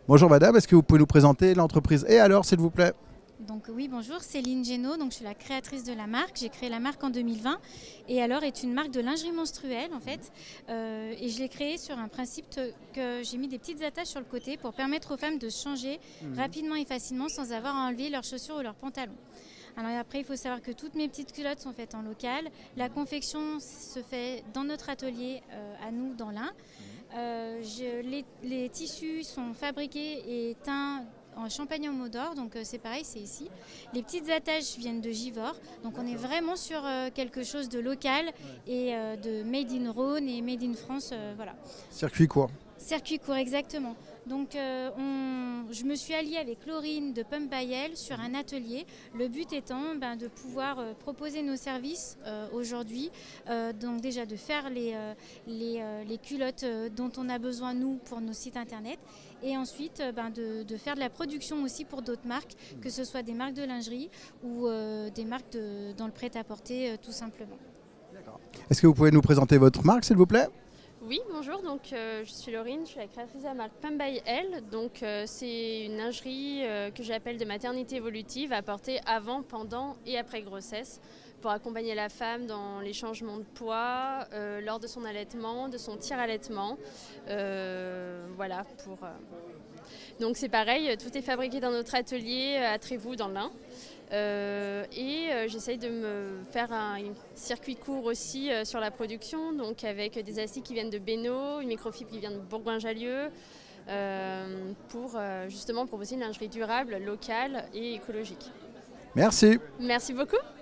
Bonjour madame, est-ce que vous pouvez nous présenter l'entreprise Et alors, s'il vous plaît? Donc oui, bonjour, Céline Génaud, donc je suis la créatrice de la marque. J'ai créé la marque en 2020 et alors est une marque de lingerie menstruelle en fait. Et je l'ai créée sur un principe que j'ai mis des petites attaches sur le côté pour permettre aux femmes de se changer rapidement et facilement sans avoir à enlever leurs chaussures ou leurs pantalons. Alors après, il faut savoir que toutes mes petites culottes sont faites en local. La confection se fait dans notre atelier à nous dans l'Ain. Les tissus sont fabriqués et teints en Champagne-en-Maudor, donc c'est pareil, c'est ici. Les petites attaches viennent de Givors, donc on est vraiment sur quelque chose de local et de Made in Rhône et Made in France, voilà. Circuit court. Circuit court, exactement. Donc je me suis alliée avec Laurine de Pump by Elle sur un atelier. Le but étant de pouvoir proposer nos services aujourd'hui. Donc déjà de faire les culottes dont on a besoin nous pour nos sites internet. Et ensuite de faire de la production aussi pour d'autres marques, que ce soit des marques de lingerie ou des marques dans le prêt-à-porter tout simplement. Est-ce que vous pouvez nous présenter votre marque, s'il vous plaît? Oui, bonjour, donc je suis Laurine, je suis la créatrice de la marque Pump by Elle. Donc c'est une lingerie que j'appelle de maternité évolutive, apportée avant, pendant et après grossesse pour accompagner la femme dans les changements de poids, lors de son allaitement, de son tire-allaitement. Voilà, Donc c'est pareil, tout est fabriqué dans notre atelier à Trévoux dans l'Ain. J'essaye de me faire un circuit court aussi sur la production, donc avec des acides qui viennent de Bénaud, une microfibre qui vient de Bourgoin-Jallieu, pour justement proposer une lingerie durable, locale et écologique. Merci. Merci beaucoup.